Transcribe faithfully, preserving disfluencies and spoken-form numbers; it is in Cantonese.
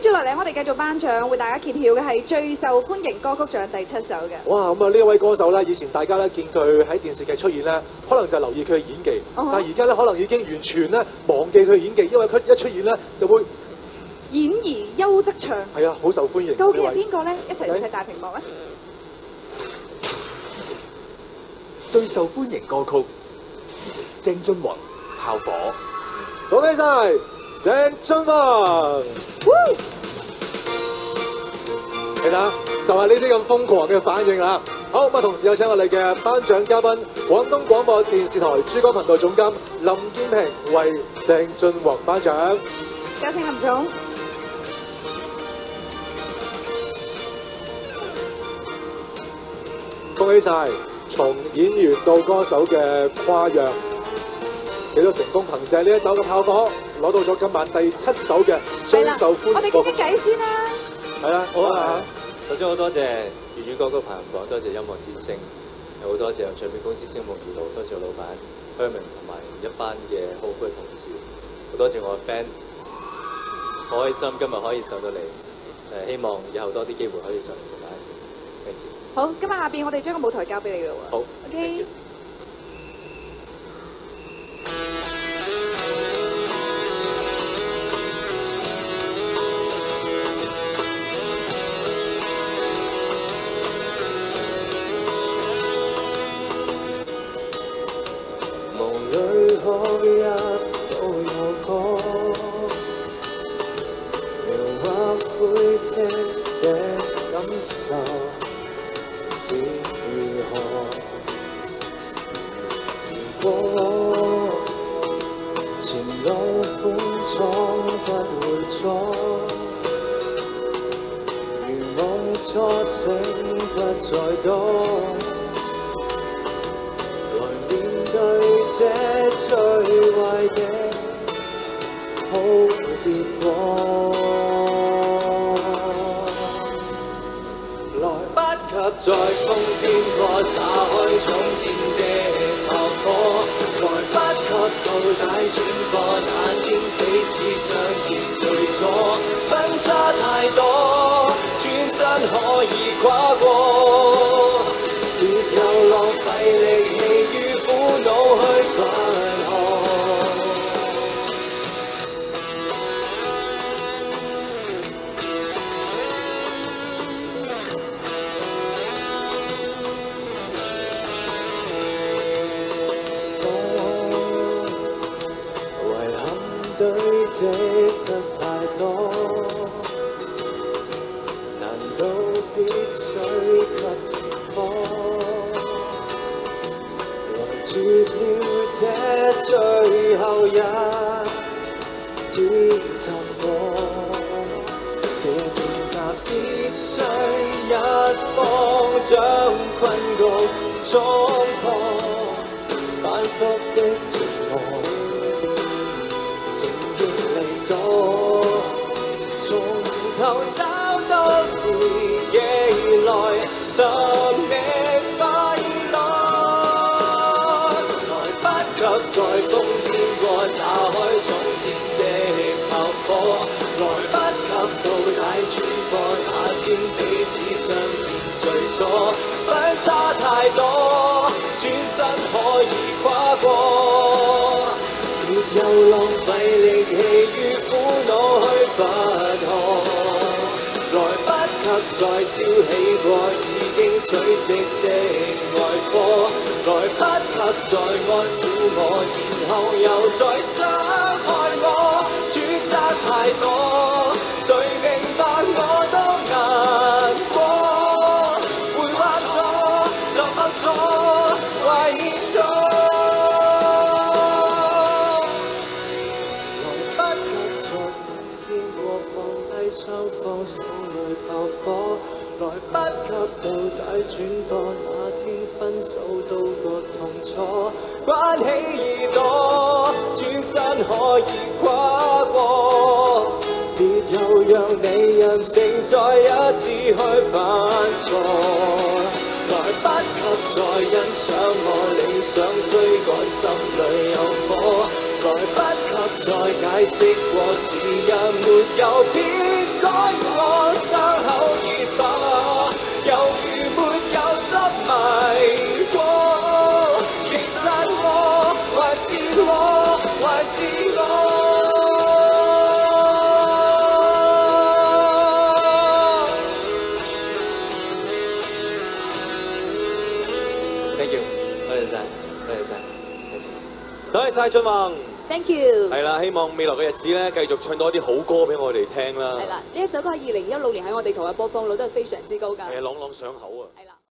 住落嚟，我哋繼續頒獎，為大家揭曉嘅係最受歡迎歌曲獎第七首嘅。 哇！咁啊呢一位歌手咧，以前大家咧見佢喺電視劇出現咧，可能就留意佢嘅演技， uh huh. 但係而家咧可能已經完全咧忘記佢嘅演技，因為佢一出現咧就會演而優則唱。 係啊，好受歡迎。 究竟係邊個咧？一齊嚟睇大屏幕啊！ 最受歡迎歌曲，鄭俊弘《炮火》。 恭喜晒鄭俊弘！係啦，就係呢啲咁瘋狂嘅反應啦。好，咁啊，同時有請我哋嘅頒獎嘉賓，廣東廣播電視台珠江頻道總監林建平為鄭俊弘頒獎。 有請林總。 恭喜晒！從演員到歌手嘅跨越，亦都成功憑借呢一首嘅炮火，攞到咗今晚第七首嘅最受歡迎歌曲。 我哋傾傾偈先啦。 係啦，好啊。 首先好多謝粵語歌曲排行榜，多謝音樂之聲，又好多謝唱片公司星夢娛樂，多謝我老闆 Herman 同埋一班嘅好嘅同事，好多謝我嘅 fans， 好開心今日可以上到嚟，誒希望以後多啲機會可以上嚟同大家見。Thank you。 好，今日下邊我哋將個舞台交俾你咯喎。 好 ，OK。 夢裏可一都有歌，描畫灰色這感受。是如何？如果前路寬敞不會錯，如夢初醒不再多，來面對這最壞嘅好結果。在瘋癲過，炸開衝天的炮火，來不及到底轉播那天彼此相見最初，分差太多，轉身可以跨過，別又浪費力氣與苦惱去拔河。堆積得太多，難道必須給情況？來絕了這最後一支探過，這段架必須一方將困局衝破，反覆的折磨。從頭找到自己來尋覓快樂，來不及再瘋癲過，炸開衝天的炮火，來不及到底轉播那天彼此相見最初，分差太多，轉身可以跨過。別又浪費力氣與苦惱去拔河，來不及再燒起過已經取熄的愛火，來不及再安撫我，然後又再傷害我，選擇太多，誰明白我都難過，會犯錯，作惡錯，懷疑錯。雙方手裏炮火，來不及到底轉播那天分手都覺痛楚，關起耳朵，轉身可以跨過，別又讓你任性再一次去扮傻，來不及再欣賞我理想追趕，心裏有火，來不及再解釋過，時日沒有變改。 ，thank you， 多謝晒，多謝晒，多謝晒俊宏。 Thank you。 係啦，希望未來嘅日子咧，繼續唱多啲好歌俾我哋聽啦。 係啦，呢一首歌喺二零一六年喺我哋台嘅播放率都係非常之高㗎。 係啊，朗朗上口啊。 係啦。